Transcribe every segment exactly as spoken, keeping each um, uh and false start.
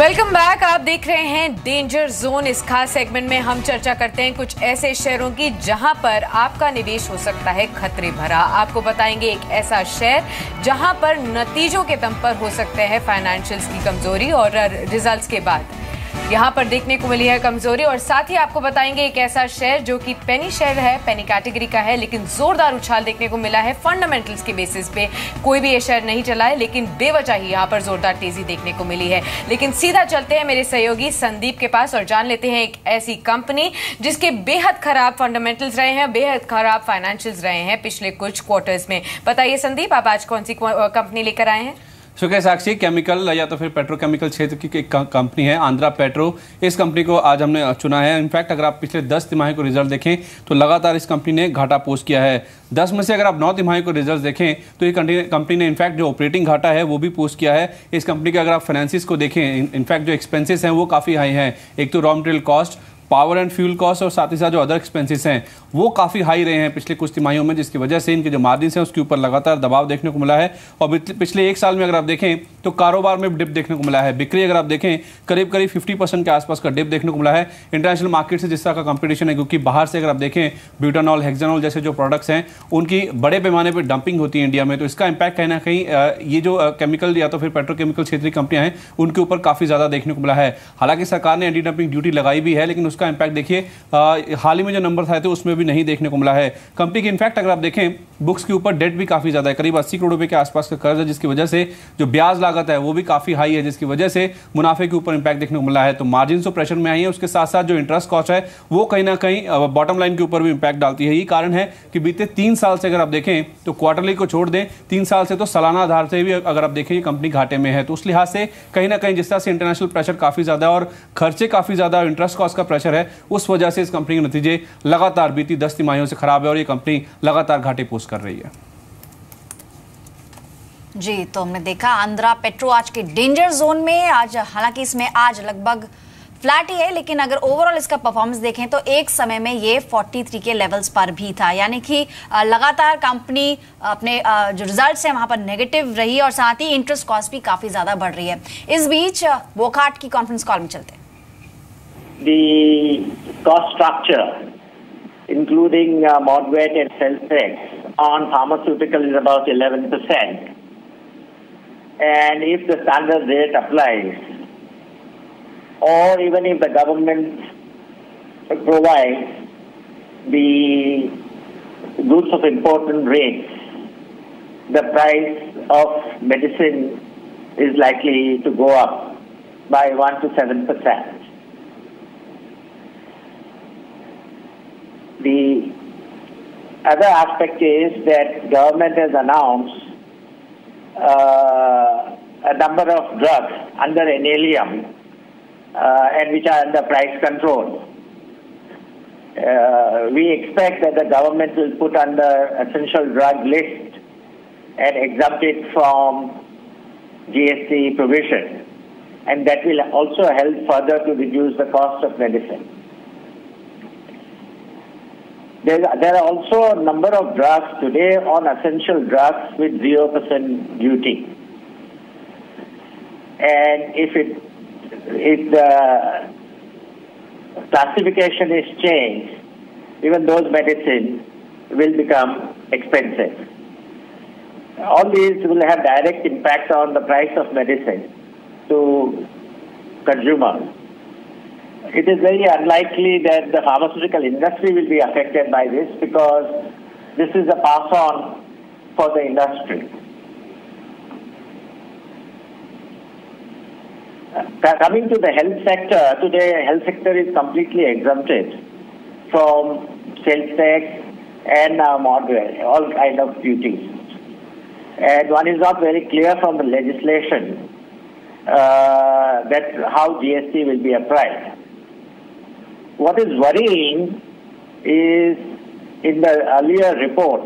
Welcome back. आप देख रहे हैं डेंजर जोन। इस खास सेगमेंट में हम चर्चा करते हैं कुछ ऐसे शेयरों की जहां पर आपका निवेश हो सकता है खतरे भरा। आपको बताएंगे एक ऐसा शेयर जहां पर नतीजों के दम पर हो सकते हैं फाइनेंशियल्स की कमजोरी और रिजल्ट्स के बाद यहां पर देखने को मिली है कमजोरी। और साथ ही आपको बताएंगे एक ऐसा शेयर जो कि पेनी शेयर है, पेनी कैटेगरी का है, लेकिन जोरदार उछाल देखने को मिला है फंडामेंटल्स के बेसिस पे। कोई भी ये शेयर नहीं चला है, लेकिन बेवजह ही यहां पर जोरदार तेजी देखने को मिली है। लेकिन सीधा चलते हैं मेरे सहयोगी संदीप के पास और जान लेते हैं एक ऐसी कंपनी जिसके बेहद खराब फंडामेंटल्स रहे हैं, बेहद खराब फाइनेंशियल्स रहे हैं पिछले कुछ क्वार्टर्स में। बताइए संदीप, आप आज कौन सी कंपनी लेकर आए हैं? शुक्रिया साक्षी। केमिकल या तो फिर पेट्रोकेमिकल क्षेत्र की एक कंपनी है आंध्रा पेट्रो। इस कंपनी को आज हमने चुना है। इनफैक्ट अगर आप पिछले दस तिमाही को रिजल्ट देखें तो लगातार इस कंपनी ने घाटा पोस्ट किया है। दस में से अगर आप नौ तिमाही को रिजल्ट देखें तो ये कंपनी ने इनफैक्ट जो ऑपरेटिंग घाटा है वो भी पोस्ट किया है। इस कंपनी के अगर आप फाइनेंसिस को देखें, इनफैक्ट जो एक्सपेंसेस हैं वो काफ़ी हाई हैं। एक तो raw material cost, power and fuel cost और साथ ही साथ जो अदर एक्सपेंसेस हैं वो काफ़ी हाई रहे हैं पिछले कुछ तिमाहियों में, जिसकी वजह से इनके जो मार्जिन हैं उसके ऊपर लगातार दबाव देखने को मिला है। और पिछले एक साल में अगर आप देखें तो कारोबार में डिप देखने को मिला है। बिक्री अगर आप देखें करीब करीब पचास परसेंट के आसपास का डिप देखने को मिला है। इंटरनेशनल मार्केट से जिस तरह का कंपटीशन है, क्योंकि बाहर से अगर आप देखें ब्यूटानॉल, हेक्सानॉल जैसे जो प्रोडक्ट्स हैं उनकी बड़े पैमाने पर डंपिंग होती है इंडिया में, तो इसका इंपैक्ट कहीं ना कहीं ये जो केमिकल या तो फिर पेट्रोकेमिकल क्षेत्र की कंपनियां हैं उनके ऊपर काफ़ी ज़्यादा देखने को मिला है। हालांकि सरकार ने एंटी डंपिंग ड्यूटी लगाई भी है, लेकिन उसका इंपैक्ट देखिए हाल ही में जो नंबर आए थे उसमें भी नहीं देखने को मिला है। कंपनी की इनफैक्ट अगर आप देखें बुक्स के ऊपर डेट भी काफी ज्यादा है, करीब अस्सी करोड़ रुपए के आसपास का कर्ज है, जिसकी वजह से जो ब्याज लागत है वो भी काफी हाई है, जिसकी वजह से मुनाफे के ऊपर इंपैक्ट देखने को मिला है। तो मार्जिन तो प्रेशर में आई है, उसके साथ साथ जो इंटरेस्ट कॉस्ट है वो कहीं ना कहीं बॉटम लाइन के ऊपर भी इंपैक्ट डालती है। यही कारण है कि बीते तीन साल से अगर आप देखें तो क्वार्टरली को छोड़ दें, तीन साल से तो सालाना आधार से भी अगर आप देखें ये कंपनी घाटे में है। तो उस लिहाज से कहीं ना कहीं जिस तरह से इंटरनेशनल प्रेशर काफी ज्यादा है और खर्चे काफी ज्यादा, इंटरेस्ट कॉस्ट का प्रेशर है, उस वजह से इस कंपनी के नतीजे लगातार बीती दस तिमाहियों से खराब है और ये कंपनी लगातार घाटे पोस्ट कर रही है। जी, तो हमने देखा आंध्रा पेट्रो आज के डेंजर जोन में। आज हालांकि इसमें आज लगभग फ्लैट ही है, लेकिन अगर ओवरऑल इसका परफॉर्मेंस देखें तो एक समय में ये तैंतालीस के लेवल्स पर भी था, यानी कि लगातार कंपनी अपने जो रिजल्ट्स हैं वहां पर नेगेटिव रही और साथ ही इंटरेस्ट कॉस्ट भी काफी ज्यादा बढ़ रही है। इस बीच वोकहार्ट की कॉन्फ्रेंस कॉल में चलते हैं। The cost structure, including uh, Modvet and Celltex, on pharmaceutical is about eleven percent. And if the standard rate applies, or even if the government provides the goods of important rates, the price of medicine is likely to go up by one to seven percent. The other aspect is that government has announced uh, a number of drugs under N L E M uh, and which are under price control. Uh, we expect that the government will put under essential drug list and exempt it from G S T provision, and that will also help further to reduce the cost of medicine. There, there are also a number of drugs today on essential drugs with zero percent duty. And if it, if the classification is changed, even those medicines will become expensive. All these will have direct impact on the price of medicine to consumers. It is very unlikely that the pharmaceutical industry will be affected by this, because this is a pass-on for the industry. Uh, coming to the health sector, today health sector is completely exempted from sales tax and uh, Modvet, all kind of duties. And one is not very clear from the legislation uh, that how G S T will be applied. What is worrying is in the earlier report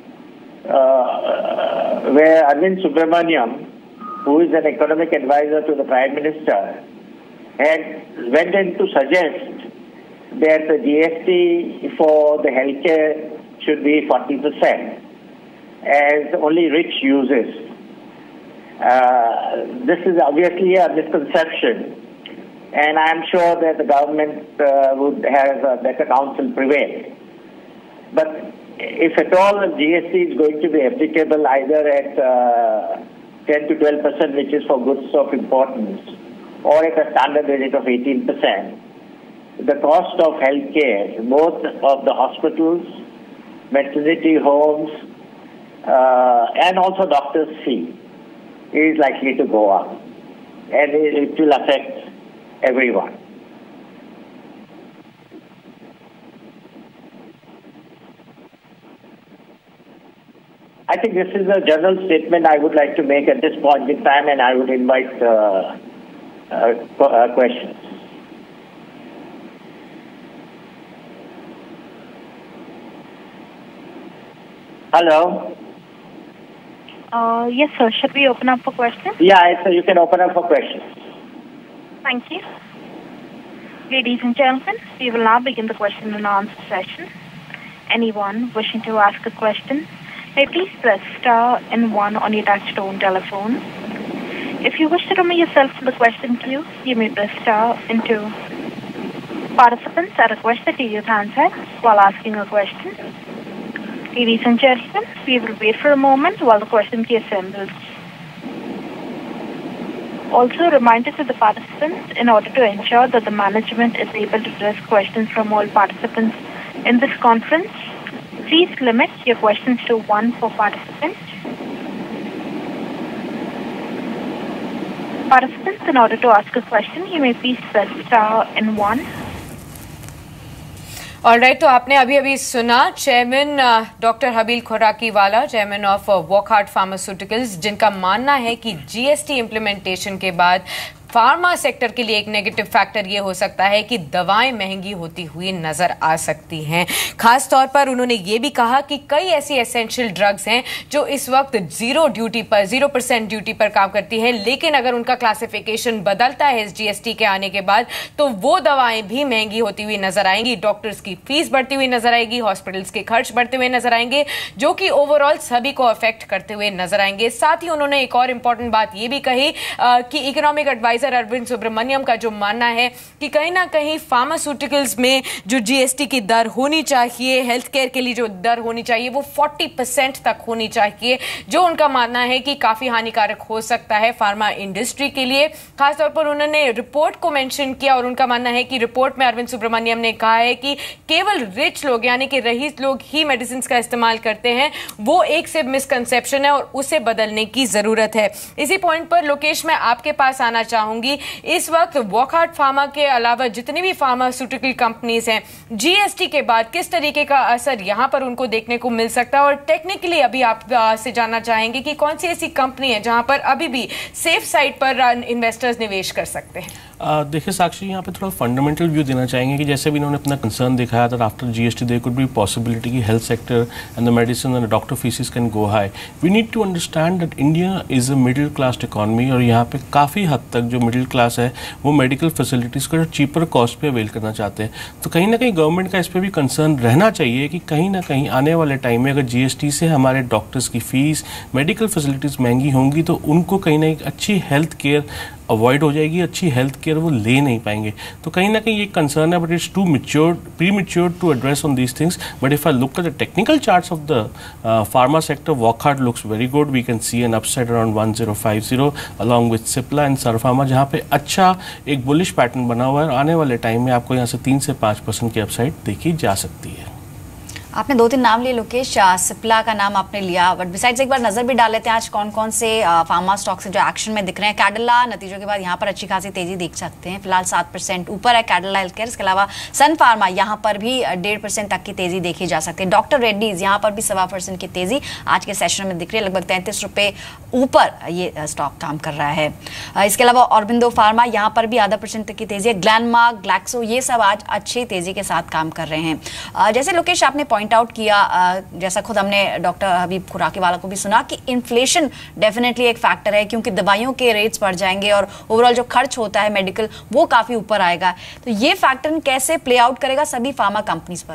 uh, where Arvind Subramaniam, who is an economic advisor to the Prime Minister, had went in to suggest that the G S T for the healthcare should be forty percent, as only rich uses. Uh, this is obviously a misconception, and I am sure that the government uh, would have a better counsel prevail. But if at all the G S T is going to be applicable either at uh, ten to twelve percent, which is for goods of importance, or at a standard rate of eighteen percent, the cost of healthcare, both of the hospitals, maternity homes, uh, and also doctors' fee, is likely to go up, and it, it will affect everyone. I think this is a general statement I would like to make at this point in time, and I would invite uh, uh, uh, questions. Hello? Uh, yes, sir. Should we open up for questions? Yeah, so you can open up for questions. Thank you. Ladies and gentlemen, we will now begin the question and answer session. Anyone wishing to ask a question may please press star and one on your touch-tone telephone. If you wish to remove yourself from the question queue, you may press star and two. Participants are requested to use handsets while asking a question. Ladies and gentlemen, we will wait for a moment while the question queue assembles. Also, a reminder to the participants, in order to ensure that the management is able to address questions from all participants in this conference, please limit your questions to one per participant. Participants, in order to ask a question, you may please press star and one. Alright, तो आपने अभी अभी सुना chairman doctor Habil Khorakiwala, chairman of Wockhardt pharmaceuticals, जिनका मानना है कि GST implementation के बाद फार्मा सेक्टर के लिए एक नेगेटिव फैक्टर ये हो सकता है कि दवाएं महंगी होती हुई नजर आ सकती हैं। खास तौर पर उन्होंने ये भी कहा कि कई ऐसी एसेंशियल ड्रग्स हैं जो इस वक्त जीरो ड्यूटी पर जीरो परसेंट ड्यूटी पर काम करती है, लेकिन अगर उनका क्लासिफिकेशन बदलता है इस जीएसटी के आने के बाद तो वो दवाएं भी महंगी होती हुई नजर आएंगी, डॉक्टर्स की फीस बढ़ती हुई नजर आएगी, हॉस्पिटल्स के खर्च बढ़ते हुए नजर आएंगे, जो कि ओवरऑल सभी को अफेक्ट करते हुए नजर आएंगे। साथ ही उन्होंने एक और इंपॉर्टेंट बात ये भी कही कि इकोनॉमिक एडवाइजर अरविंद सुब्रमण्यम का जो मानना है कि कहीं ना कहीं फार्मास्यूटिकल्स में जो जीएसटी की दर होनी चाहिए, हेल्थ केयर के लिए जो दर होनी चाहिए, वो चालीस परसेंट तक होनी चाहिए, जो उनका मानना है कि काफी हानिकारक हो सकता है फार्मा इंडस्ट्री के लिए। खासतौर पर उन्होंने रिपोर्ट को मेंशन किया और उनका मानना है कि रिपोर्ट में अरविंद सुब्रमण्यम ने कहा है कि केवल रिच लोग यानी कि रईस लोग ही मेडिसिन का इस्तेमाल करते हैं, वो एक से मिसकंसेप्शन है और उसे बदलने की जरूरत है। इसी पॉइंट पर लोकेश, मैं आपके पास आना चाहूंगी। इस वक्त वॉकहार्ट फार्मा के अलावा जितनी भी फार्मास्यूटिकल कंपनीज हैं, जीएसटी के बाद किस तरीके का असर यहां पर उनको देखने को मिल सकता है, और टेक्निकली अभी आप से जानना चाहेंगे कि कौन सी ऐसी कंपनी है जहां पर अभी भी सेफ साइड पर इन्वेस्टर्स निवेश कर सकते हैं। देखिए साक्षी, यहाँ पे थोड़ा फंडामेंटल व्यू देना चाहेंगे कि जैसे भी इन्होंने अपना कंसर्न दिखाया था after GST there could be possibility कि health sector and the medicine and the doctor fees can go high. We need to understand that India is a middle class economy, और यहाँ पे काफ़ी हद तक जो मिडिल क्लास है वो मेडिकल फैसिलिटीज़ को चीपर कॉस्ट पे अवेल करना चाहते हैं। तो कहीं ना कहीं गवर्नमेंट का इस पर भी कंसर्न रहना चाहिए कि कहीं ना कहीं आने वाले टाइम में अगर जीएसटी से हमारे डॉक्टर्स की फीस, मेडिकल फैसिलिटीज़ महंगी होंगी तो उनको कहीं ना कहीं अच्छी हेल्थ केयर अवॉइड हो जाएगी, अच्छी हेल्थ केयर वो ले नहीं पाएंगे। तो कहीं ना कहीं ये कंसर्न है, but it's too mature premature to address on these things. But if I look at the technical charts of the pharma sector, Wockhardt looks very good. We can see an upside around one zero five zero along with Cipla and Sun Pharma, जहाँ पे अच्छा एक bullish pattern बना हुआ है। आने वाले time में आपको यहाँ से तीन से पाँच परसेंट की अपसाइड देखी जा सकती है। आपने दो तीन नाम लिए लोकेश, सिप्ला का नाम आपने लिया, बट बिसाइड्स एक बार नजर भी डाल लेते हैं आज कौन कौन से फार्मा स्टॉक्स हैं जो एक्शन में दिख रहे हैं। कैडिला नतीजों के बाद यहाँ पर अच्छी खासी तेजी देख सकते हैं, फिलहाल सात परसेंट ऊपर है कैडिला हेल्थ केयर। इसके अलावा सन फार्मा यहाँ पर भी डेढ़ परसेंट तक की तेजी देखी जा सकती है। डॉक्टर रेड्डीज यहाँ पर भी सवा परसेंट की तेजी आज के सेशन में दिख रही है, लगभग तैंतीस रुपये ऊपर ये स्टॉक काम कर रहा है। इसके अलावा ऑरबिंदो फार्मा यहाँ पर भी आधा परसेंट तक की तेजी है। ग्लैनमार्क, ग्लैक्सो, ये सब आज अच्छी तेजी के साथ काम कर रहे हैं। जैसे लोकेश आपने पॉइंट आउट किया, जैसा खुद हमने डॉक्टर हबीब खुराकीवाला को भी सुना कि इन्फ्लेशन डेफिनेटली एक फैक्टर है, क्योंकि दवाइयों के रेट्स बढ़ जाएंगे और ओवरऑल जो खर्च होता है मेडिकल वो काफी ऊपर आएगा। तो ये फैक्टर कैसे प्ले आउट करेगा सभी फार्मा कंपनीज पर?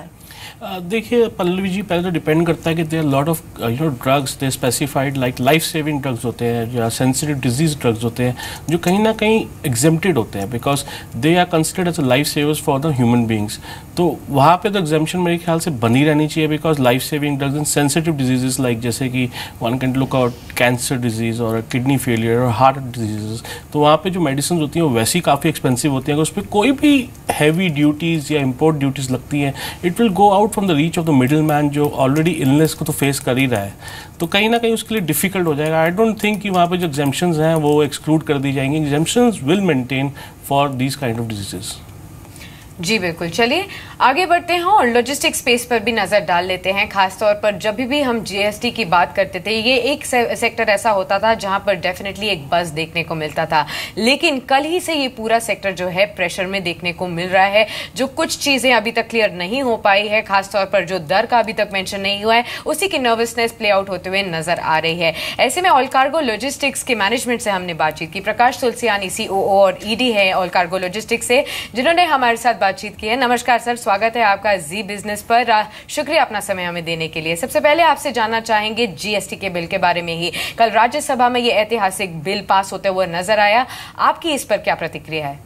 देखिए पल्लवी जी, पहले तो डिपेंड करता है कि there lot of you know drugs they specified like life saving drugs होते हैं या सेंसिटिव डिजीज ड्रग्स होते हैं जो कहीं ना कहीं एग्जेम्प्टेड होते हैं because they are considered as a life savers for the human beings. तो वहाँ पे तो एग्जेम्पशन मेरे ख्याल से बनी रहनी चाहिए because life saving drugs in sensitive diseases like जैसे कि one can look out cancer disease और किडनी फेलियर और हार्ट डिजीजेस, तो वहाँ पे जो मेडिसिन होती हैं वो वैसी काफ़ी एक्सपेंसिव होती हैं। अगर उस पर कोई भी हैवी ड्यूटीज़ या इम्पोर्ट ड्यूटीज़ लगती हैं it will go out from the reach of the middle man जो ऑलरेडी इलनेस को तो फेस कर ही रहा है, तो कहीं ना कहीं उसके लिए डिफिकल्ट हो जाएगा। आई डोंट थिंक कि वहाँ पे जो एग्जेम्पशंस हैं वो एक्सक्लूड कर दी जाएंगी। Exemptions will maintain for these kind of diseases. जी बिल्कुल, चलिए आगे बढ़ते हैं और लॉजिस्टिक स्पेस पर भी नजर डाल लेते हैं। खासतौर पर जब भी हम जीएसटी की बात करते थे ये एक से, सेक्टर ऐसा होता था जहां पर डेफिनेटली एक बस देखने को मिलता था, लेकिन कल ही से ये पूरा सेक्टर जो है प्रेशर में देखने को मिल रहा है। जो कुछ चीजें अभी तक क्लियर नहीं हो पाई है, खासतौर पर जो दर का अभी तक मेंशन नहीं हुआ है, उसी की नर्वसनेस प्ले आउट होते हुए नजर आ रही है। ऐसे में ऑल कार्गो लॉजिस्टिक्स के मैनेजमेंट से हमने बातचीत की। प्रकाश तुलसियानी सीओओ और ईडी है ऑल कार्गो लॉजिस्टिक्स से, जिन्होंने हमारे साथ बातचीत की है। नमस्कार सर, स्वागत है आपका जी बिजनेस पर। शुक्रिया अपना समय हमें देने के लिए। सबसे पहले आपसे जानना चाहेंगे जीएसटी के बिल के बारे में ही। कल राज्यसभा में ये ऐतिहासिक बिल पास होते हुए नजर आया, आपकी इस पर क्या प्रतिक्रिया है?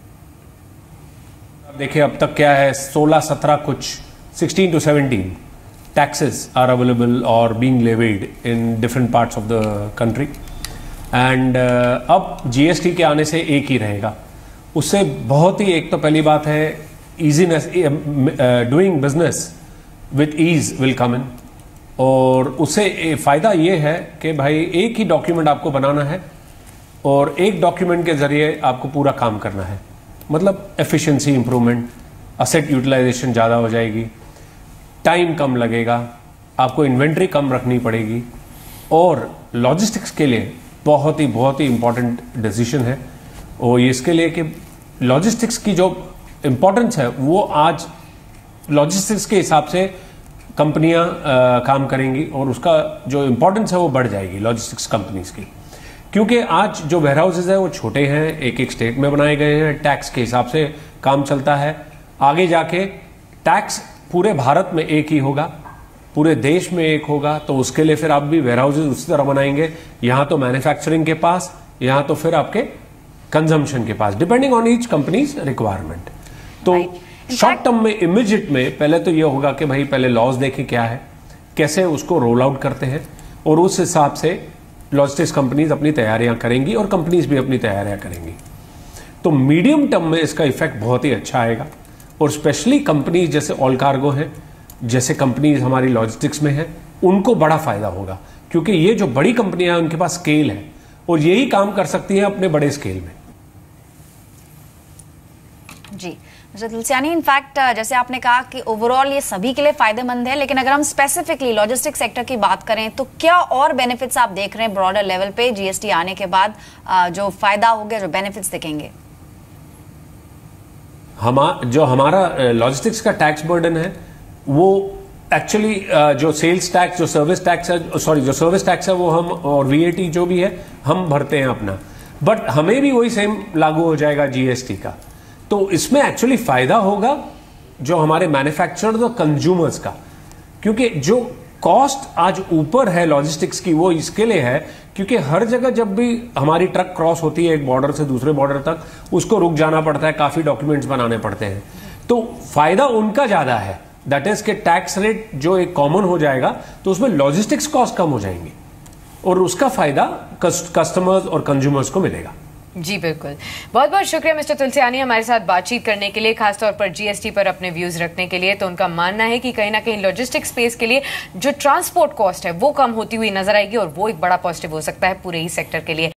देखिए अब तक क्या है, सोलह सत्रह कुछ sixteen to seventeen taxes are available और being levied in different parts of the country and अब जीएसटी के आने से एक ही रहेगा। उससे बहुत ही, एक तो पहली बात है easiness, doing business with ease will come in, और उससे फायदा ये है कि भाई एक ही डॉक्यूमेंट आपको बनाना है और एक डॉक्यूमेंट के जरिए आपको पूरा काम करना है। मतलब एफिशिएंसी इंप्रूवमेंट, असेट यूटिलाइजेशन ज़्यादा हो जाएगी, टाइम कम लगेगा, आपको इन्वेंट्री कम रखनी पड़ेगी, और लॉजिस्टिक्स के लिए बहुत ही बहुत ही इंपॉर्टेंट डिसीजन है। और ये इसके लिए कि लॉजिस्टिक्स की जो इम्पोर्टेंस है वो आज लॉजिस्टिक्स के हिसाब से कंपनियां काम करेंगी और उसका जो इम्पोर्टेंस है वो बढ़ जाएगी लॉजिस्टिक्स कंपनीज की, क्योंकि आज जो वेयर हाउसेज है वो छोटे हैं, एक एक स्टेट में बनाए गए हैं, टैक्स के हिसाब से काम चलता है। आगे जाके टैक्स पूरे भारत में एक ही होगा, पूरे देश में एक होगा, तो उसके लिए फिर आप भी वेयर हाउसेज उसी तरह बनाएंगे, यहां तो मैन्युफैक्चरिंग के पास, यहां तो फिर आपके कंजम्पशन के पास, depending on each companies requirement. तो शॉर्ट टर्म में, इमीडिएट में पहले तो ये होगा कि भाई पहले लॉज देखें क्या है, कैसे उसको रोल आउट करते हैं, और उस हिसाब से लॉजिस्टिक्स कंपनीज अपनी तैयारियां करेंगी और कंपनीज भी अपनी तैयारियां करेंगी। तो मीडियम टर्म में इसका इफेक्ट बहुत ही अच्छा आएगा, और स्पेशली कंपनीज जैसे ऑल कार्गो है, जैसे कंपनीज हमारी लॉजिस्टिक्स में है, उनको बड़ा फायदा होगा, क्योंकि ये जो बड़ी कंपनियां हैं उनके पास स्केल है और यही काम कर सकती हैं अपने बड़े स्केल में। जी मिस्टर तुलसियानी, इनफैक्ट जैसे आपने कहा कि ओवरऑल ये सभी के लिए फायदेमंद है, लेकिन अगर हम स्पेसिफिकली लॉजिस्टिक सेक्टर की बात करें तो क्या और बेनिफिट्स आप देख रहे हैं ब्रॉडर लेवल पे जीएसटी आने के बाद, जो फायदा हो गया, जो बेनिफिट्स दिखेंगे? हम जो हमारा लॉजिस्टिक्स का टैक्स बर्डन है वो एक्चुअली जो सेल्स टैक्स, जो सर्विस टैक्स है, सॉरी जो सर्विस टैक्स है वो हम, और वीएटी जो भी है हम भरते हैं अपना, बट हमें भी वही सेम लागू हो जाएगा जीएसटी का। तो इसमें एक्चुअली फायदा होगा जो हमारे मैन्युफैक्चरर्स और कंज्यूमर्स का, क्योंकि जो कॉस्ट आज ऊपर है लॉजिस्टिक्स की वो इसके लिए है क्योंकि हर जगह जब भी हमारी ट्रक क्रॉस होती है एक बॉर्डर से दूसरे बॉर्डर तक, उसको रुक जाना पड़ता है, काफी डॉक्यूमेंट्स बनाने पड़ते हैं। तो फायदा उनका ज्यादा है, दैट इज के टैक्स रेट जो एक कॉमन हो जाएगा तो उसमें लॉजिस्टिक्स कॉस्ट कम हो जाएंगे और उसका फायदा कस्टमर्स और कंज्यूमर्स को मिलेगा। जी बिल्कुल, बहुत बहुत शुक्रिया मिस्टर तुलसियानी हमारे साथ बातचीत करने के लिए, खासतौर पर जीएसटी पर अपने व्यूज रखने के लिए। तो उनका मानना है कि कहीं ना कहीं लॉजिस्टिक स्पेस के लिए जो ट्रांसपोर्ट कॉस्ट है वो कम होती हुई नजर आएगी और वो एक बड़ा पॉजिटिव हो सकता है पूरे ही सेक्टर के लिए।